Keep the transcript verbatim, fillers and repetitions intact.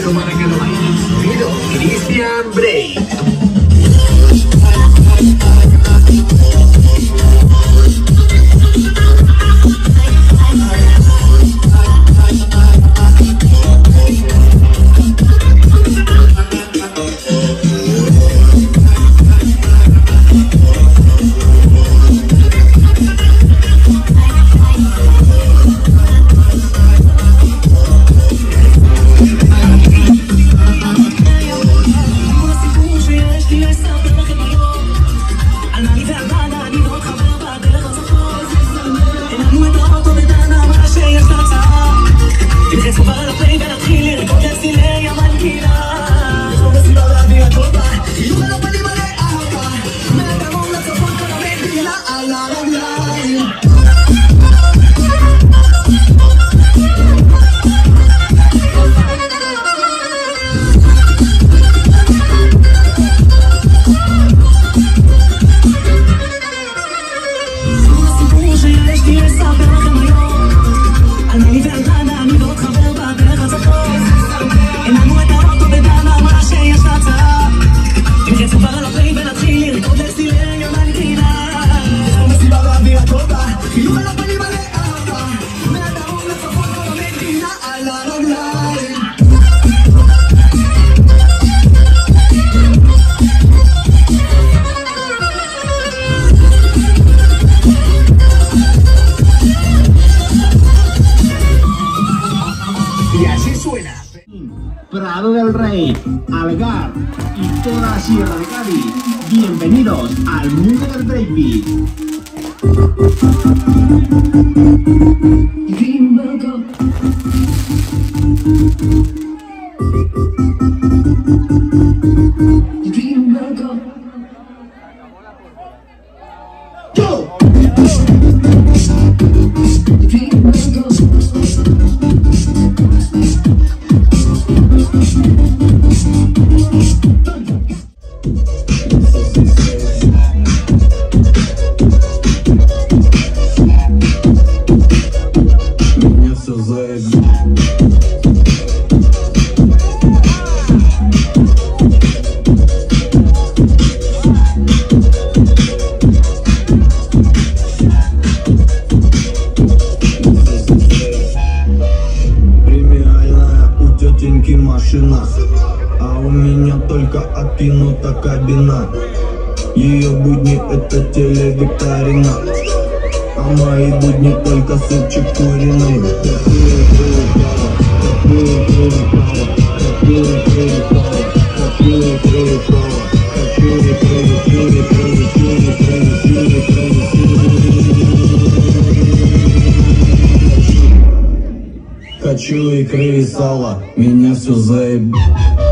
esto para que lo bailen. Sonido Christian Bray. Prado del Rey, Algar y toda la Sierra de Cádiz. Bienvenidos al mundo del breakbeat. Машина, а у меня только откинута кабина. Ее будни это телевикторина, а мои будни только супчик куриный. Хочу икры и сала, меня все заеб...